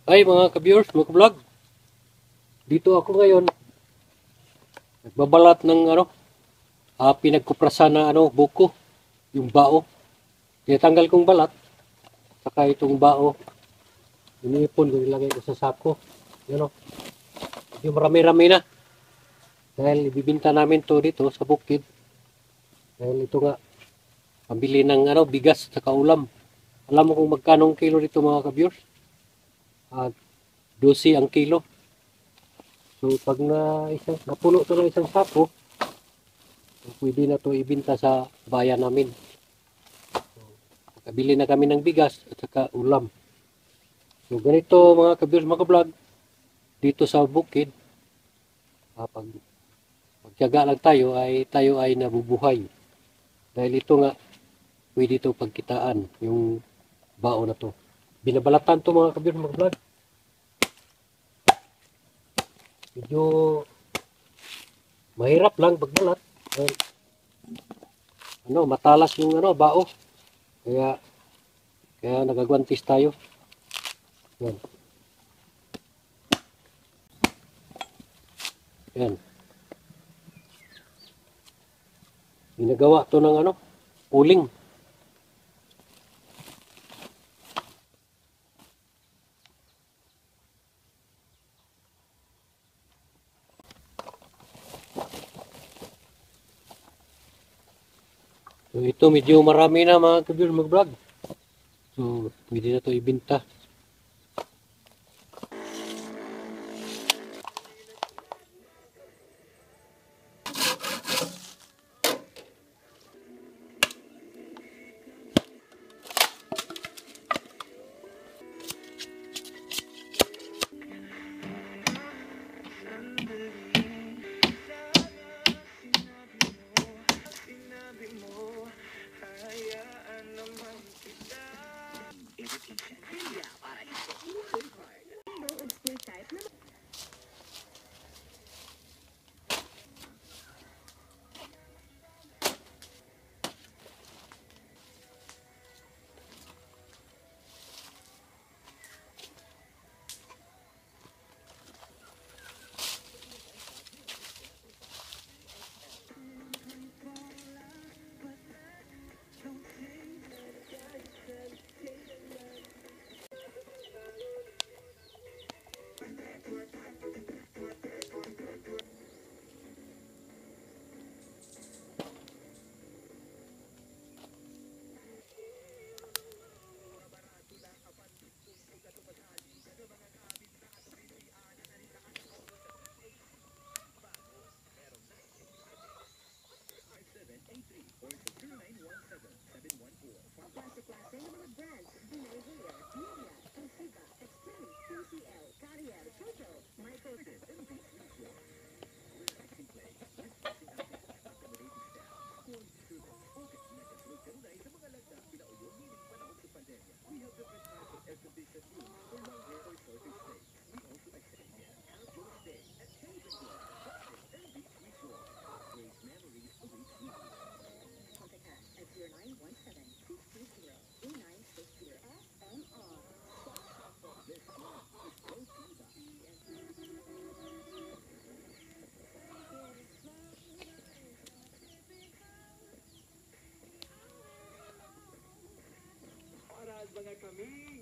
Ay mga ka-viewers, mga ka-vlog. Dito ako ngayon. Nagbabalat ng pinagkuprasan na buko. Yung bao. Tinatanggal kong balat. Saka itong bao. Inipon ko, ilagay ko sa sako. Yan o. Medyo marami-rami na. Dahil ibibinta namin to dito sa bukid. Dahil ito nga, pambili ng bigas sa ulam. Alam mo kung magkano ang kilo dito mga ka-viewers? 12 ang kilo. So pag napuno ito ng isang sako, pwede na ito ibinta sa bayan namin. So, nakabili na kami ng bigas at saka ulam. So ganito mga ka-viewers, mga ka-vlog, dito sa bukid, pagtiyaga lang tayo ay nabubuhay. Dahil ito nga, pwede ito pagkitaan, yung bao na to. Binabalatan to mga ka-viewers, mga ka-vlog. Medyo mahirap lang pagbalat. Matalas yung bao. Kaya nagagwantis tayo. Yan. Yan. Ginagawa to ng uling. So ito medyo marami na mga ka-viewers mag-vlog. So pwede na ito ibinta. Mga kami